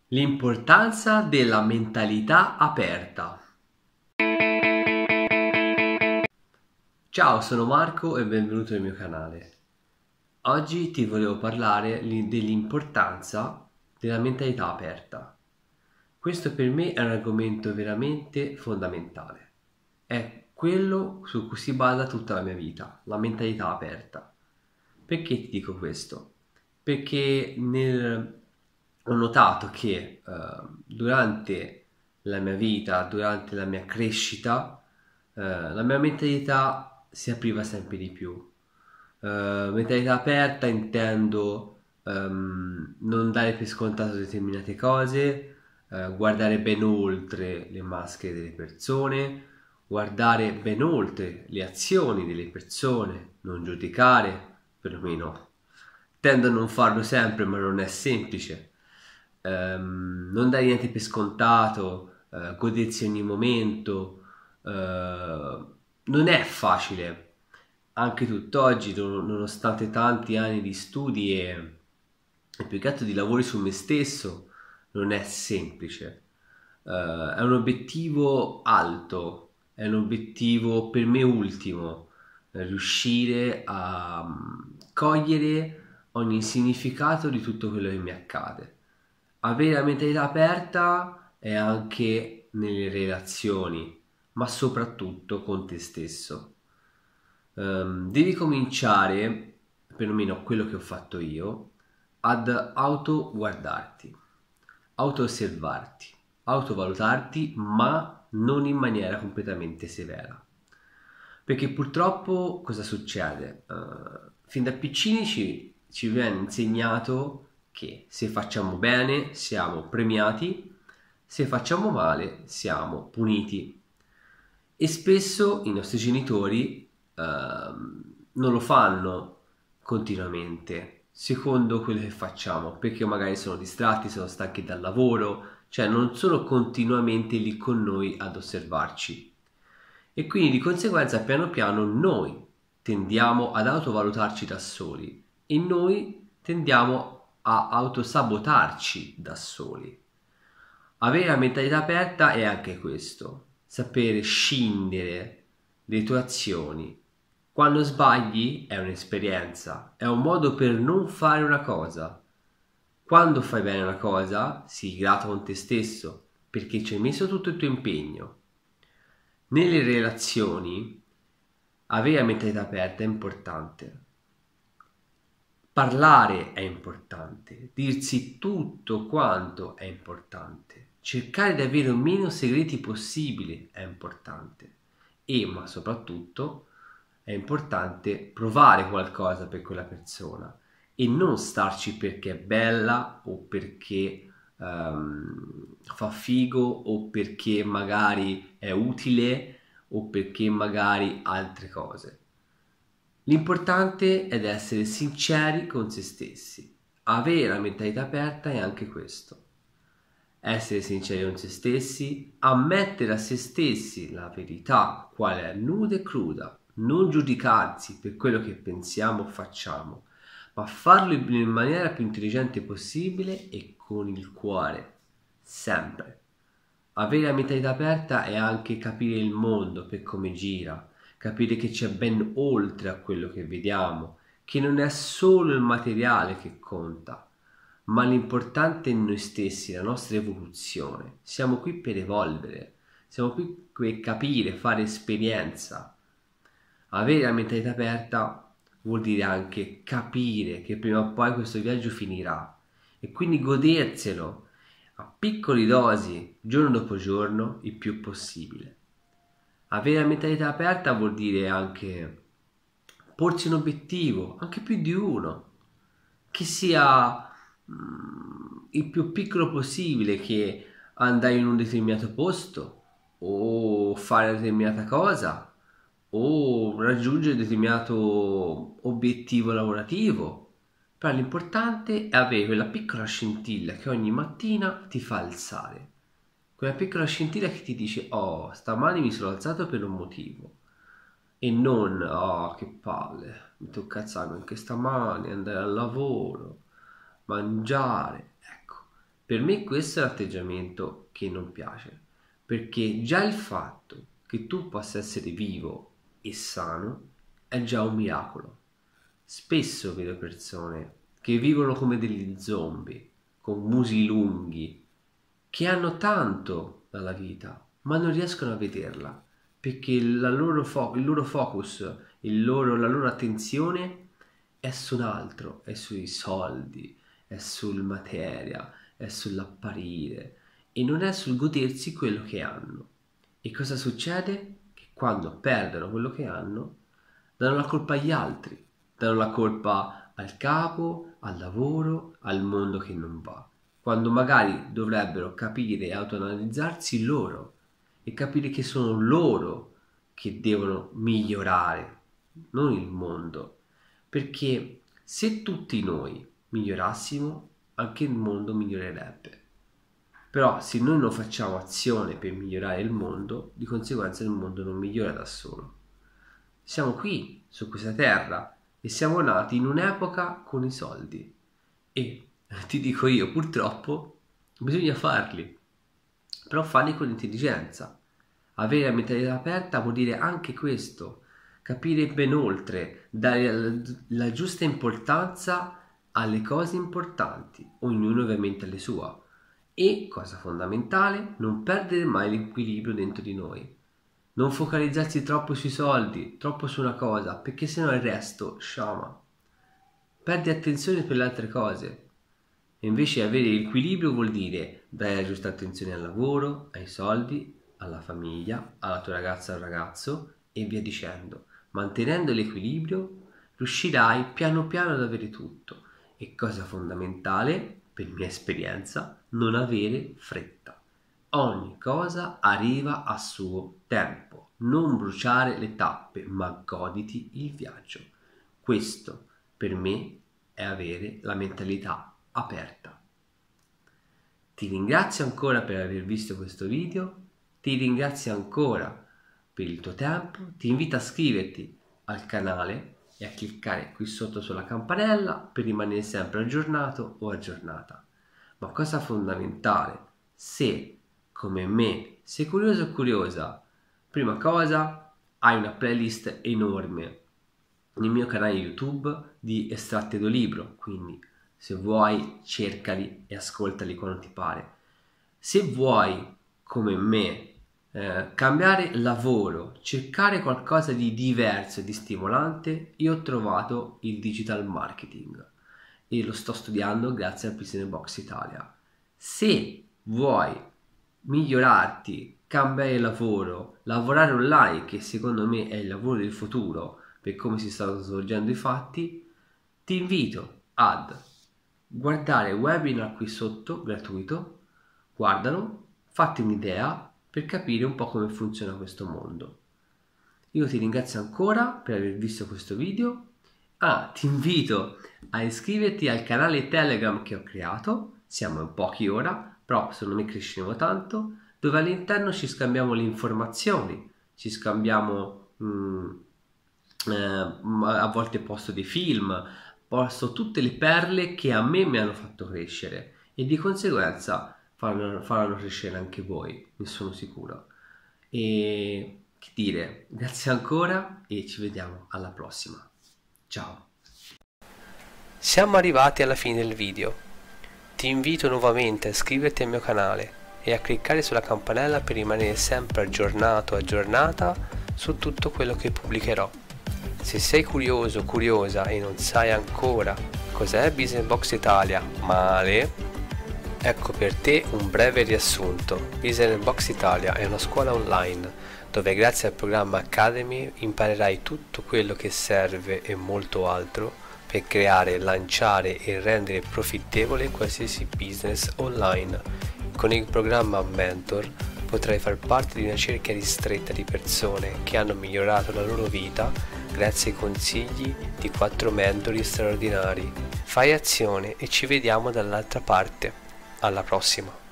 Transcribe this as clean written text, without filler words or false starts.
L'importanza della mentalità aperta. Ciao, sono Marco e benvenuto nel mio canale. Oggi ti volevo parlare dell'importanza della mentalità aperta. Questo per me è un argomento veramente fondamentale. È quello su cui si basa tutta la mia vita, la mentalità aperta. Perché ti dico questo? Perché ho notato che durante la mia vita, durante la mia crescita, la mia mentalità si apriva sempre di più. Mentalità aperta intendo non dare per scontato determinate cose, guardare ben oltre le maschere delle persone, guardare ben oltre le azioni delle persone, non giudicare, perlomeno tendo a non farlo sempre, ma non è semplice. Non dare niente per scontato, godersi ogni momento, non è facile. Anche tutt'oggi, nonostante tanti anni di studi e più che altro di lavori su me stesso, non è semplice. È un obiettivo alto, è un obiettivo per me ultimo, riuscire a cogliere ogni significato di tutto quello che mi accade. Avere la mentalità aperta è anche nelle relazioni, ma soprattutto con te stesso. Devi cominciare, perlomeno quello che ho fatto io, ad auto guardarti, auto osservarti, autovalutarti, ma non in maniera completamente severa. Perché purtroppo cosa succede? Fin da piccini ci viene insegnato che se facciamo bene siamo premiati, se facciamo male siamo puniti. E spesso i nostri genitori non lo fanno continuamente, secondo quello che facciamo, perché magari sono distratti, sono stanchi dal lavoro, cioè non sono continuamente lì con noi ad osservarci. E quindi di conseguenza piano piano noi tendiamo ad autovalutarci da soli e noi tendiamo a autosabotarci da soli. Avere la mentalità aperta è anche questo, sapere scindere le tue azioni. Quando sbagli è un'esperienza, è un modo per non fare una cosa. Quando fai bene una cosa, sii grato con te stesso, perché ci hai messo tutto il tuo impegno. Nelle relazioni, avere la mentalità aperta è importante. Parlare è importante, dirsi tutto quanto è importante, cercare di avere il meno segreti possibile è importante ma soprattutto è importante provare qualcosa per quella persona e non starci perché è bella o perché fa figo o perché magari è utile o perché magari altre cose. L'importante è essere sinceri con se stessi. Avere la mentalità aperta è anche questo. Essere sinceri con se stessi, ammettere a se stessi la verità, quale è nuda e cruda, non giudicarsi per quello che pensiamo o facciamo, ma farlo in maniera più intelligente possibile e con il cuore, sempre. Avere la mentalità aperta è anche capire il mondo per come gira, capire che c'è ben oltre a quello che vediamo, che non è solo il materiale che conta, ma l'importante è noi stessi, la nostra evoluzione. Siamo qui per evolvere, siamo qui per capire, fare esperienza. Avere la mentalità aperta vuol dire anche capire che prima o poi questo viaggio finirà e quindi goderselo a piccole dosi, giorno dopo giorno, il più possibile. Avere la mentalità aperta vuol dire anche porsi un obiettivo, anche più di uno, che sia il più piccolo possibile, che andare in un determinato posto o fare una determinata cosa o raggiungere un determinato obiettivo lavorativo. Però l'importante è avere quella piccola scintilla che ogni mattina ti fa alzare. Quella piccola scintilla che ti dice: oh, stamani mi sono alzato per un motivo. E non: oh, che palle, mi tocca alzarmi anche stamani, andare al lavoro, mangiare. Ecco, Per me questo è l'atteggiamento che non piace, perché già il fatto che tu possa essere vivo e sano è già un miracolo. Spesso vedo persone che vivono come degli zombie, con musi lunghi, che hanno tanto dalla vita, ma non riescono a vederla, perché il loro focus, la loro attenzione è su un altro, è sui soldi, è sul materia, è sull'apparire e non è sul godersi quello che hanno. E cosa succede? Che quando perdono quello che hanno, danno la colpa agli altri, danno la colpa al capo, al lavoro, al mondo che non va, quando magari dovrebbero capire e autoanalizzarsi loro e capire che sono loro che devono migliorare, non il mondo. Perché se tutti noi migliorassimo, anche il mondo migliorerebbe. Però se noi non facciamo azione per migliorare il mondo, di conseguenza il mondo non migliora da solo. Siamo qui, su questa terra, e siamo nati in un'epoca con i soldi. E ti dico io, purtroppo, bisogna farli. Però farli con intelligenza. Avere la mentalità aperta vuol dire anche questo. Capire ben oltre, dare la giusta importanza alle cose importanti, ognuno ovviamente alle sue. E, cosa fondamentale, non perdere mai l'equilibrio dentro di noi. Non focalizzarsi troppo sui soldi, troppo su una cosa, perché sennò il resto sciama. Perdi attenzione per le altre cose. E invece avere l'equilibrio vuol dire dare la giusta attenzione al lavoro, ai soldi, alla famiglia, alla tua ragazza o ragazzo e via dicendo. Mantenendo l'equilibrio riuscirai piano piano ad avere tutto. E cosa fondamentale, per mia esperienza, non avere fretta. Ogni cosa arriva a suo tempo. Non bruciare le tappe, ma goditi il viaggio. Questo per me è avere la mentalità aperta. Ti ringrazio ancora per aver visto questo video, ti ringrazio ancora per il tuo tempo, ti invito a iscriverti al canale e a cliccare qui sotto sulla campanella per rimanere sempre aggiornato o aggiornata. Ma cosa fondamentale, se come me sei curioso o curiosa, prima cosa hai una playlist enorme nel mio canale YouTube di estratti da libro, quindi se vuoi cercali e ascoltali quando ti pare. Se vuoi come me cambiare lavoro, cercare qualcosa di diverso e di stimolante, io ho trovato il digital marketing e lo sto studiando grazie al Business Box Italia. Se vuoi migliorarti, cambiare lavoro, lavorare online, che secondo me è il lavoro del futuro per come si stanno svolgendo i fatti, ti invito ad guardare il webinar qui sotto, gratuito, guardalo, fatti un'idea per capire un po' come funziona questo mondo. Io ti ringrazio ancora per aver visto questo video. Ti invito a iscriverti al canale Telegram che ho creato, siamo in pochi ora, però secondo me cresceremo tanto, dove all'interno ci scambiamo le informazioni, ci scambiamo, a volte posto dei film, posto tutte le perle che a me mi hanno fatto crescere e di conseguenza faranno crescere anche voi, ne sono sicuro. E che dire, grazie ancora e ci vediamo alla prossima. Ciao. Siamo arrivati alla fine del video. Ti invito nuovamente a iscriverti al mio canale e a cliccare sulla campanella per rimanere sempre aggiornato o aggiornata su tutto quello che pubblicherò. Se sei curioso o curiosa e non sai ancora cos'è Business Box Italia, male, ecco per te un breve riassunto. Business Box Italia è una scuola online dove grazie al programma Academy imparerai tutto quello che serve e molto altro per creare, lanciare e rendere profittevole qualsiasi business online. Con il programma Mentor potrai far parte di una cerchia ristretta di persone che hanno migliorato la loro vita grazie ai consigli di 4 mentori straordinari. Fai azione e ci vediamo dall'altra parte. Alla prossima!